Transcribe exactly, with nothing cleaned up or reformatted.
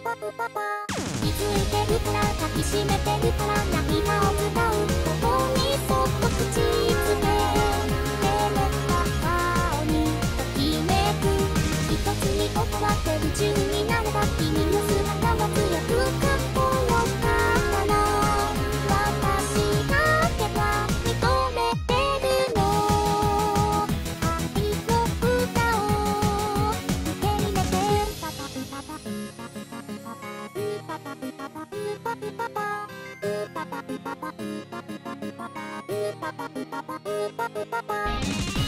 気づいてるから抱きしめてるから涙を使うここにそっと口つけ眠った顔にときめく一つに終わって夢中になれば君の姿が強くかっこよかったの私だけは認めてるの愛の歌を受け入れてパパプパパプパプパプパパプパパプパパプパプパパプパパプパパプパプパプパパプパパプパパプパプパパ